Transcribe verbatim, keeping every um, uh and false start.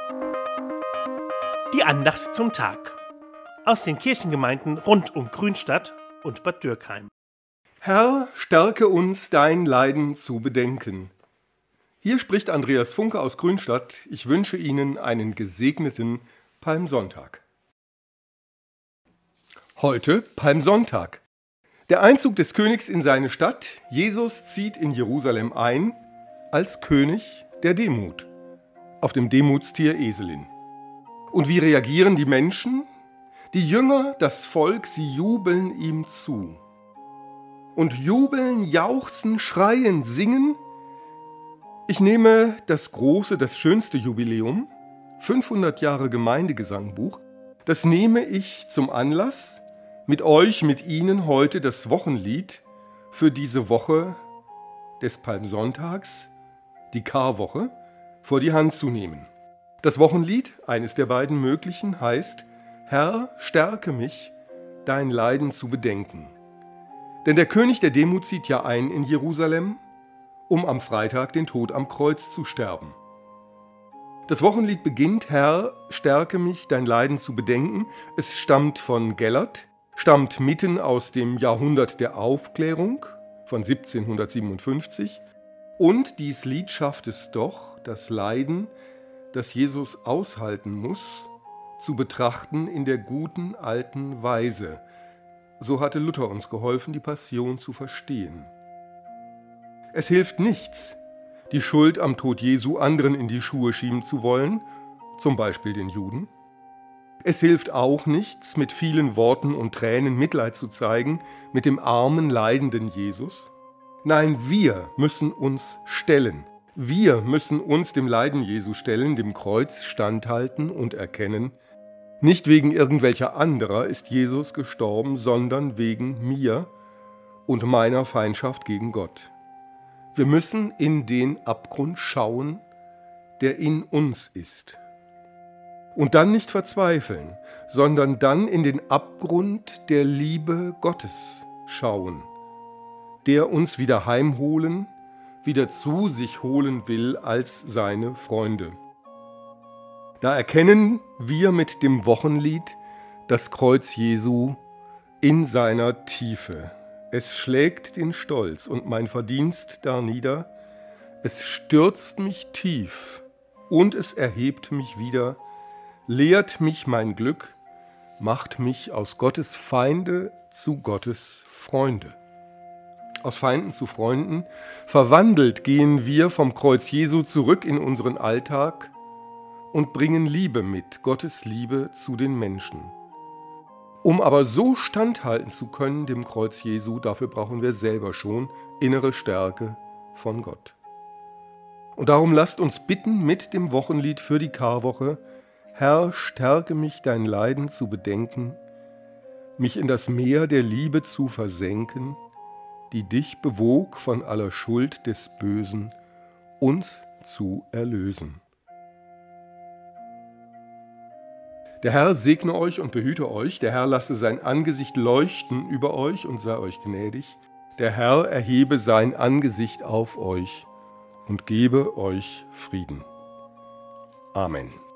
Die Andacht zum Tag aus den Kirchengemeinden rund um Grünstadt und Bad Dürkheim. Herr, stärke uns, dein Leiden zu bedenken. Hier spricht Andreas Funke aus Grünstadt. Ich wünsche Ihnen einen gesegneten Palmsonntag. Heute Palmsonntag. Der Einzug des Königs in seine Stadt. Jesus zieht in Jerusalem ein als König der Demut auf dem Demutstier Eselin. Und wie reagieren die Menschen? Die Jünger, das Volk, sie jubeln ihm zu. Und jubeln, jauchzen, schreien, singen. Ich nehme das große, das schönste Jubiläum, fünfhundert Jahre Gemeindegesangbuch, das nehme ich zum Anlass, mit euch, mit Ihnen heute das Wochenlied für diese Woche des Palmsonntags, die Karwoche, vor die Hand zu nehmen. Das Wochenlied, eines der beiden möglichen, heißt: Herr, stärke mich, dein Leiden zu bedenken. Denn der König der Demut zieht ja ein in Jerusalem, um am Freitag den Tod am Kreuz zu sterben. Das Wochenlied beginnt: Herr, stärke mich, dein Leiden zu bedenken. Es stammt von Gellert, stammt mitten aus dem Jahrhundert der Aufklärung von siebzehnhundertsiebenundfünfzig. Und dies Lied schafft es doch, das Leiden, das Jesus aushalten muss, zu betrachten in der guten alten Weise. So hatte Luther uns geholfen, die Passion zu verstehen. Es hilft nichts, die Schuld am Tod Jesu anderen in die Schuhe schieben zu wollen, zum Beispiel den Juden. Es hilft auch nichts, mit vielen Worten und Tränen Mitleid zu zeigen mit dem armen, leidenden Jesus. Nein, wir müssen uns stellen. Wir müssen uns dem Leiden Jesu stellen, dem Kreuz standhalten und erkennen: Nicht wegen irgendwelcher anderer ist Jesus gestorben, sondern wegen mir und meiner Feindschaft gegen Gott. Wir müssen in den Abgrund schauen, der in uns ist. Und dann nicht verzweifeln, sondern dann in den Abgrund der Liebe Gottes schauen, der uns wieder heimholen, wieder zu sich holen will als seine Freunde. Da erkennen wir mit dem Wochenlied das Kreuz Jesu in seiner Tiefe. Es schlägt den Stolz und mein Verdienst darnieder. Es stürzt mich tief und es erhebt mich wieder, lehrt mich mein Glück, macht mich aus Gottes Feinde zu Gottes Freunde. Aus Feinden zu Freunden, verwandelt gehen wir vom Kreuz Jesu zurück in unseren Alltag und bringen Liebe mit, Gottes Liebe zu den Menschen. Um aber so standhalten zu können dem Kreuz Jesu, dafür brauchen wir selber schon innere Stärke von Gott. Und darum lasst uns bitten mit dem Wochenlied für die Karwoche: Herr, stärke mich, dein Leiden zu bedenken, mich in das Meer der Liebe zu versenken, die dich bewog, von aller Schuld des Bösen uns zu erlösen. Der Herr segne euch und behüte euch, der Herr lasse sein Angesicht leuchten über euch und sei euch gnädig, der Herr erhebe sein Angesicht auf euch und gebe euch Frieden. Amen.